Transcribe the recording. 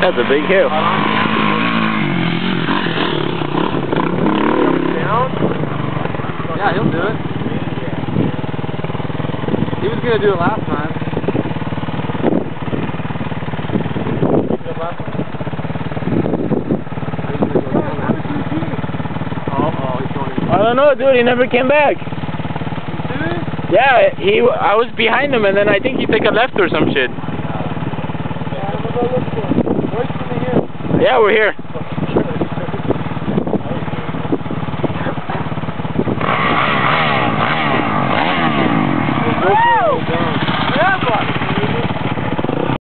Yeah, it's a big hill. Yeah, he'll do it. He was gonna do it last time. I don't know, dude. He never came back. Yeah, I was behind him, and then I think he took a left or some shit. Yeah, we're here.